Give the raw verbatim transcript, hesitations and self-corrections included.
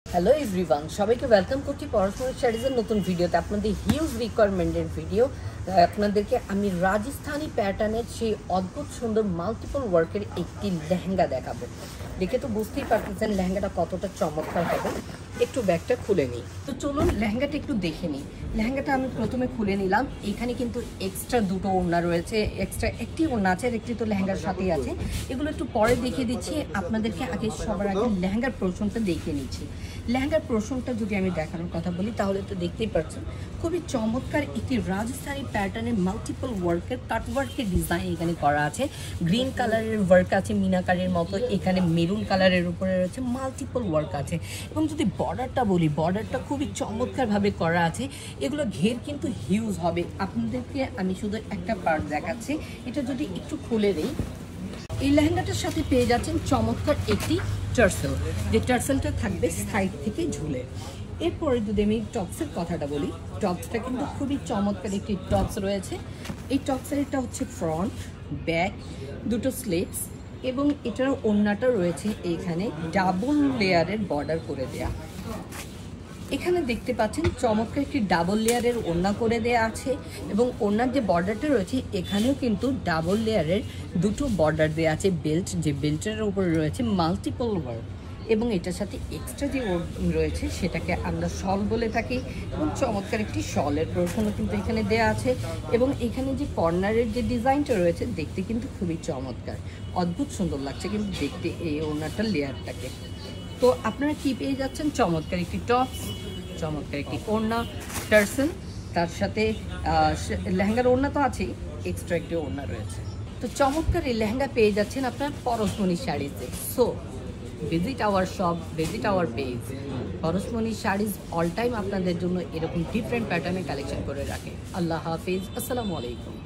Hello everyone, সবাইকে welcome করছি পরশমণি শাড়িজের নতুন ভিডিওতে। আপনাদের হিউজ রিকোয়ারমেন্টের ভিডিও। আপনাদেরকে আমি রাজস্থানি প্যাটার্নের সেই অদ্ভুত সুন্দর মাল্টিপল ওয়ার্কের একটি লেহেঙ্গা দেখাবো। দেখে তো বুঝতেই পারতেছেন লেহেঙ্গাটা কতটা চমৎকার হবে। একটু ব্যাগটা খুলে নিই, তো চলুন লেহেঙ্গাটা একটু দেখে নিই। লেহেঙ্গাটা আমি প্রথমে খুলে নিলাম। এখানে কিন্তু এক্সট্রা দুটো ওড়না রয়েছে, এক্সট্রা একটি ওড়না আছে, আর একটি তো লেহেঙ্গার সাথেই আছে। এগুলো একটু পরে দেখিয়ে দিচ্ছি। আপনাদেরকে আগে সবার আগে লেহেঙ্গার পোর্শনটা দেখিয়ে নিচ্ছি। লেহেঙ্গার পোর্শনটা যদি আমি দেখানোর কথা বলি তাহলে তো দেখতেই পাচ্ছেন খুবই চমৎকার একটি রাজস্থানি প্যাটার্নের মাল্টিপল ওয়ার্কের কাট ওয়ার্কের ডিজাইন এখানে করা আছে। গ্রিন কালারের ওয়ার্ক আছে মিনাকারের মতো, এখানে মেরুন কালারের উপরে রয়েছে মাল্টিপল ওয়ার্ক আছে। এবং যদি বর্ডারটা বলি, বর্ডারটা খুবই চমৎকারভাবে করা আছে। এগুলো ঘের কিন্তু হিউজ হবে। আপনাদেরকে আমি শুধু একটা পার্ট দেখাচ্ছি, এটা যদি একটু খুলে দিই। এই লেহেঙ্গাটার সাথে পেয়ে যাচ্ছেন চমৎকার একটি টার্সেল, যে টার্সেলটা থাকবে সাইড থেকে ঝুলে। এরপরে যদি আমি টপসের কথাটা বলি, টপসটা কিন্তু খুবই চমৎকার একটি টপস রয়েছে। এই টপসের এটা হচ্ছে ফ্রন্ট, ব্যাক, দুটো স্লিভস, এবং এটার ওড়নাটা রয়েছে এখানে ডাবল লেয়ারের বর্ডার করে দেয়া। এখানে দেখতে পাচ্ছেন চমৎকার একটি ডাবল লেয়ারের ওড়না করে দেয়া আছে, এবং ওড়নার যে বর্ডারটা রয়েছে এখানেও কিন্তু ডাবল লেয়ারের দুটো বর্ডার দেওয়া আছে। বেল্ট, যে বেল্টের উপরে রয়েছে মাল্টিপল ওয়ার্ক, এবং এটার সাথে এক্সট্রা যে রয়েছে সেটাকে আমরা শল বলে থাকি। এবং চমৎকার একটি শলের পোর্শনও কিন্তু এখানে দেওয়া আছে। এবং এখানে যে কর্নারের যে ডিজাইনটা রয়েছে দেখতে কিন্তু খুবই চমৎকার, অদ্ভুত সুন্দর লাগছে কিন্তু দেখতে এই ওড়নাটার লেয়ারটাকে। তো আপনারা কি পেয়ে যাচ্ছেন? চমৎকার একটি টপস, চমৎকার একটি ওড়না, টার্সেল, তার সাথে লেহেঙ্গার ওড়না তো আছেই, এক্সট্রা একটি ওড়না রয়েছে। তো চমৎকার এই লেহেঙ্গা পেয়ে যাচ্ছেন আপনার পরশমণি শাড়িতে। So visit our shop, visit our page. Parashmoni sarees all time আপনাদের জন্য এরকম ডিফারেন্ট প্যাটার্নের কালেকশন করে রাখে। আল্লাহ হাফিজ, আসসালামু আলাইকুম।